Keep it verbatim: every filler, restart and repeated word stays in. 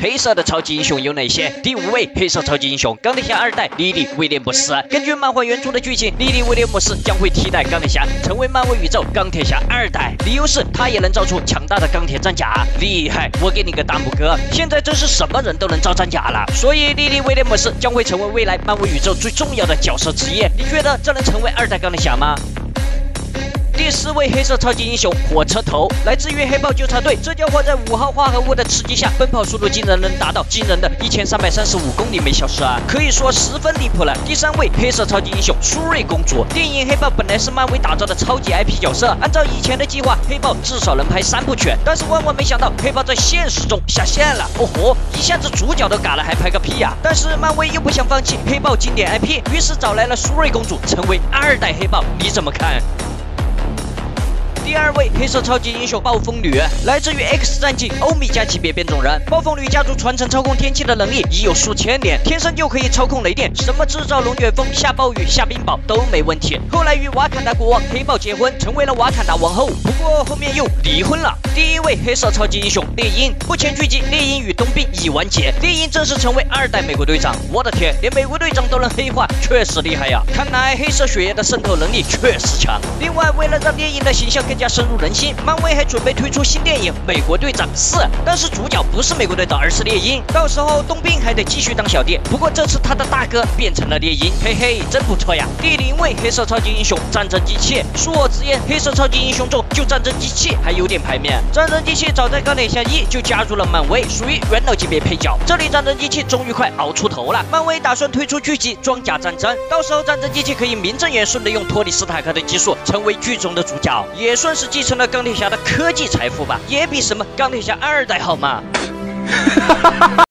黑色的超级英雄有哪些？第五位，黑色超级英雄钢铁侠二代莉莉威廉姆斯。根据漫画原著的剧情，莉莉威廉姆斯将会替代钢铁侠，成为漫威宇宙钢铁侠二代。理由是他也能造出强大的钢铁战甲，厉害！我给你个大拇哥。现在真是什么人都能造战甲了，所以莉莉威廉姆斯将会成为未来漫威宇宙最重要的角色之一。你觉得这能成为二代钢铁侠吗？第四位黑色超级英雄火车头，来自于黑豹纠察队。这家伙在五号化合物的刺激下，奔跑速度竟然能达到惊人的一千三百三十五公里每小时啊，可以说十分离谱了。第三位黑色超级英雄苏瑞公主。电影黑豹本来是漫威打造的超级 I P 角色，按照以前的计划，黑豹至少能拍三部曲，但是万万没想到黑豹在现实中下线了。哦吼，一下子主角都嘎了，还拍个屁呀、啊！但是漫威又不想放弃黑豹经典 I P， 于是找来了苏瑞公主成为二代黑豹，你怎么看？第二位黑色超级英雄暴风女，来自于 X 战警欧米伽级别变种人。暴风女家族传承操控天气的能力已有数千年，天生就可以操控雷电，什么制造龙卷风、下暴雨、下冰雹都没问题。后来与瓦坎达国王黑豹结婚，成为了瓦坎达王后，不过后面又离婚了。第一位黑色超级英雄猎鹰，目前剧集猎鹰与冬兵已完结，猎鹰正式成为二代美国队长。我的天，连美国队长都能黑化，确实厉害呀！看来黑色血液的渗透能力确实强。另外，为了让猎鹰的形象更加深入人心，漫威还准备推出新电影《美国队长四》，但是主角不是美国队长，而是猎鹰。到时候冬兵还得继续当小弟，不过这次他的大哥变成了猎鹰，嘿嘿，真不错呀。第零位黑色超级英雄战争机器，恕我直言，黑色超级英雄中就战争机器还有点排面。战争机器早在钢铁侠一就加入了漫威，属于元老级别配角。这里战争机器终于快熬出头了，漫威打算推出剧集《装甲战争》，到时候战争机器可以名正言顺的用托尼斯塔克的技术成为剧中的主角，也算是继承了钢铁侠的科技财富吧，也比什么钢铁侠二代好嘛。